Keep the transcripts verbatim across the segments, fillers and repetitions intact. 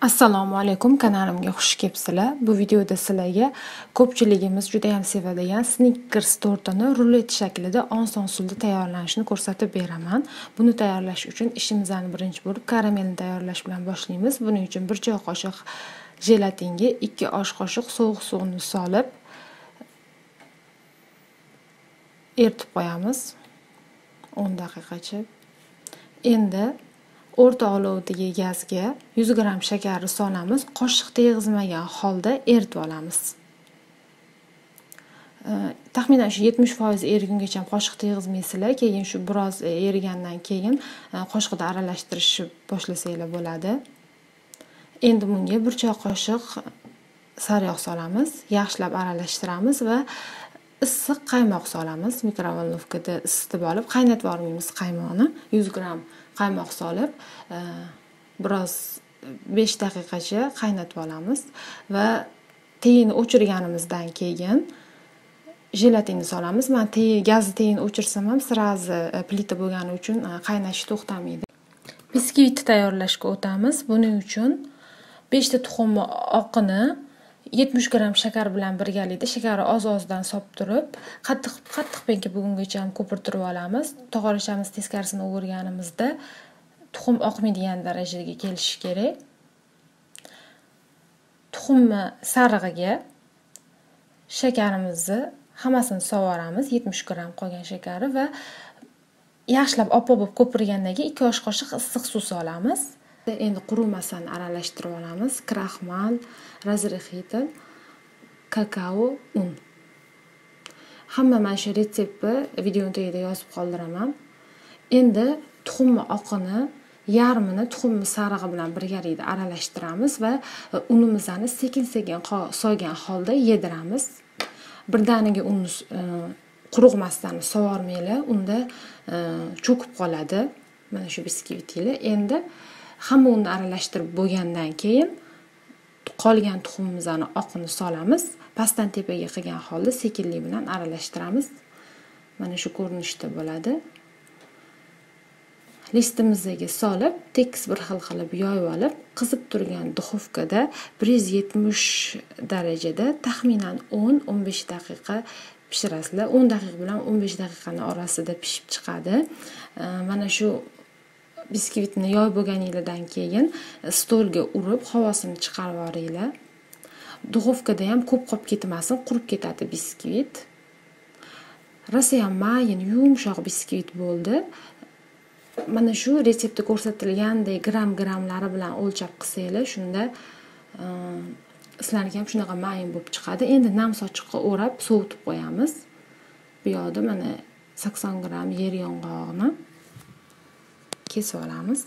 Assalomu alaykum, kanalimga xush kelibsizlar. Bu videoda sizlarga ko'pchiligimiz juda ham sevadigan Snickers tortini rulet shaklida oson usulda tayyorlanishini ko'rsatib beraman. Buni tayyorlash uchun ishimizni birinchi bo'lib karamelni tayyorlash bilan boshlaymiz. Buning uchun bir choy qoshiq jelatinga ikki osh qoshiq sovuq suvni solib eritib qo'yamiz o'n daqiqacha. Endi o'rta olovdagi gazga yuz gramm shakarni solamiz, qoshiq tegizmagan holda eritib olamiz. Taxminan shu yetmish foiz erigungacha qoshiq tegizmaysizlar, keyin shu biroz erigandan keyin qoshiqda aralashtirishni boshlasanglar bo'ladi. Endi bunga bir choy qoshiq sariyog' solamiz, yaxshilab aralashtiramiz va issiq qaymoq solamiz. Mikrovolnovkada isitib olib, qaynatib yubormaymiz qaymoqni. yuz gramm qaymoq solib, biroz besh daqiqacha qaynatib olamiz va teyini o'chirganimizdan keyin jelatinni solamiz. Men tey gazni teyini o'chirsam ham sirazi plita bo'lgani uchun qaynashi to'xtamaydi. Biskvitni tayyorlashga o'tamiz. Buning uchun besh ta tuxum oqini yetmish gramm shakar bilan birgalikda shakarni oz-ozdan solib turib, qattiq qattiq penka bo'lgungacha ham ko'pirtirib olamiz. Tog'orachamiz teskarisini o'rganimizda tuxum oqmaydigan darajaga kelishi kerak. Tuxumni sarig'iga shakarimizni hammasini sovoramiz, yetmish gramm qolgan shakari va yaxshilab oppoq bo'lib ko'pirgandan keyin ikki osh qoshiq issiq suv solamiz. Endi qurumasini aralashtirib olamiz. Kraxmal, razrexitl, kakao, un. Hamma mana shu retseptni videoning tagida yozib qoldiraman. Endi tuxum oqini yarmini tuxum sarig'i bilan birgalikda aralashtiramiz va unimizni sekin-sekin soygan holda yediramiz. Birdaniga unni quruqmasdan sovormanglar, unda cho'kib qoladi. Mana shu biskvitlar. Endi hamma unni aralashtirib bo'lgandan keyin qolgan tuxumimizni oqini solamiz. Pastdan tepaga qilgan holda sekinlik bilan aralashtiramiz. Mana shu ko'rinishda bo'ladi. Listimizga solib, tekis bir xil qilib yoyib olib, qizib turgan duxovkada bir yuz yetmish darajada taxminan o'n o'n besh daqiqa pishirasizlar. o'n daqiqa bilan o'n besh daqiqani orasida pishib chiqadi. Mana shu biskvitni yoyib bo'lganingizdan keyin stolga urib, havosini chiqarib yuboringlar. Duxovkada ham ko'p qolib ketmasin, qurib ketadi biskvit. Rosa ham mayin, yumshoq biskvit bo'ldi. Mana shu retseptda ko'rsatilgandek gram-gramlari bilan o'lchab qilsanglar, shunda sizlarga ham shunaqa mayin bo'lib chiqadi. Endi nam sochiqqa o'rab sovutib qo'yamiz. Bu yoqda mana sakson gramm yer yong'oqni kesib olamiz.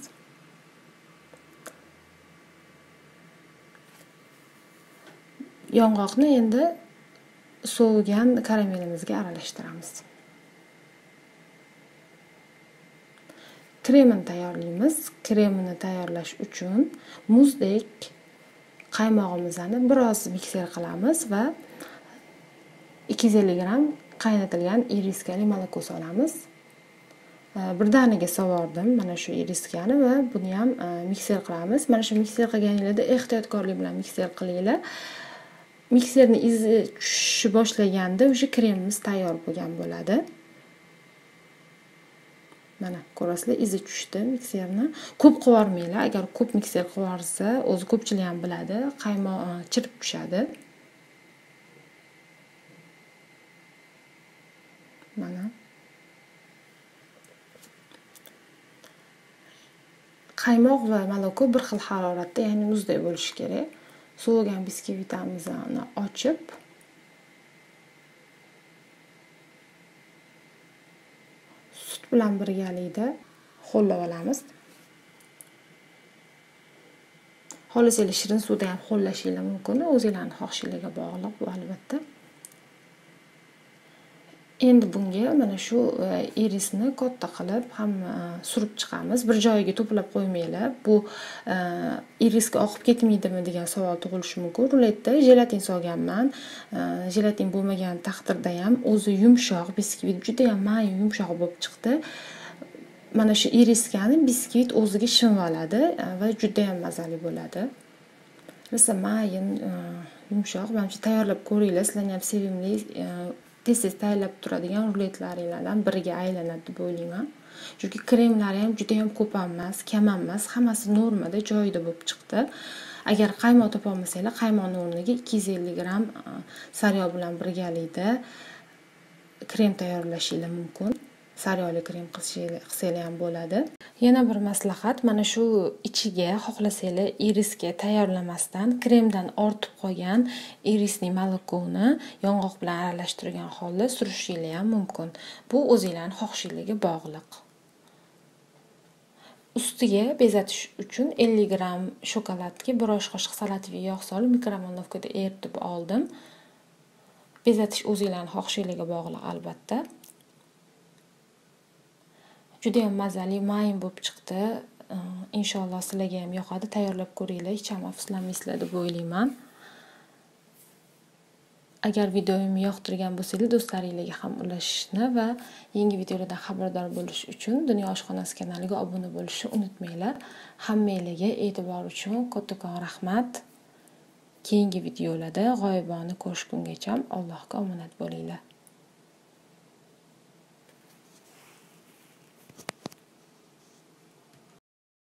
Yong'oqni endi sovigan karamelimizga aralashtiramiz. Kremini tayyorlaymiz. Kremini tayyorlash uchun muzdek qaymog'imizni biroz mikser qilamiz va ikki yuz ellik gramm qaynatilgan iriskali moloko solamiz. Birdaniga sovordim mana shu iriskani va buni ham mikser qilamiz. Mana shu mikser qilganingizda ehtiyotkorlik bilan mikser qilinglar. Mikserni izi tushishni boshlaganda o'sha kremimiz tayyor bo'lgan bo'ladi. Mana ko'rasizlar, izi tushdi mikserni. Ko'p qilvormanglar. Agar ko'p mikser qilvorsa, o'zi ko'pchilik ham biladi, qaymoq chirib tushadi. Mana qaymoq va moloko bir xil haroratda, ya'ni muzdek bo'lishi kerak. Sovigan biskvitimizni ochib sut bilan birgalikda ho'llab olamiz. Xohlasanglar shirin suvda ham ho'llashingiz mumkin, o'zingizlarning xohishingizga bog'liq bu albatta. Endi bunga mana shu irisni katta qilib ham surib chiqamiz. Bir joyiga to'plab qo'ymanglar. Bu iriska oqib ketmaydimi degan savol tug'ilishi mumkin. Ruletda jelatin solganman. Jelatin bo'lmagan taqdirda ham o'zi yumshoq biskvit, juda ham mayin, yumshoq bo'lib chiqdi. Mana shu iriskani biskvit o'ziga shimib oladi va juda ham mazali bo'ladi. Rosa mayin, yumshoq. Menimcha tayyorlab ko'ringlar. Sizlarning ham sevimli, tez-tez tayyorlab turadigan ruletlaringlardan biriga aylanadi deb o'ylayman. Chunki kremlari ham juda ham ko'p emas, kam emas, hammasi normada, joyida bo'lib chiqdi. Agar qaymoq topa olmasanglar, qaymoqning o'rniga ikki yuz ellik gramm sariyog' bilan birgalikda krem tayyorlashingiz mumkin. Sariyog'li krem qilsanglar ham bo'ladi. Yana bir maslahat, mana shu ichiga xohlasanglar irisga tayyorlamasdan kremdan ortib qolgan irisning molokoni yong'oq bilan aralashtirgan holda surishingiz ham mumkin. Bu o'zingizlarning xohishingizga bog'liq. Ustiga bezatish uchun ellik gramm shokoladga bir osh qoshiq salativiy yog' solib mikrovolnovkada eritib oldim. Bezatish o'zingizlarning xohishingizga bog'liq albatta. Juda ham mazali, mayin bo'lib chiqdi. Inshaalloh sizlarga ham yoqadi. Tayyorlab ko'ringlar, hech ham afsuslanmaysizlar deb o'ylayman. Agar videomni yoqtirgan bo'lsangiz, do'stlaringizga ham ulashishni va yangi videolardan xabardor bo'lish uchun Dunyo oshxonasi kanaliga obuna bo'lishni unutmanglar. Hammangizga e'tibor uchun kattakon rahmat. Keyingi videolarda g'oyibona ko'rishgungacha Allohga omonat bo'linglar.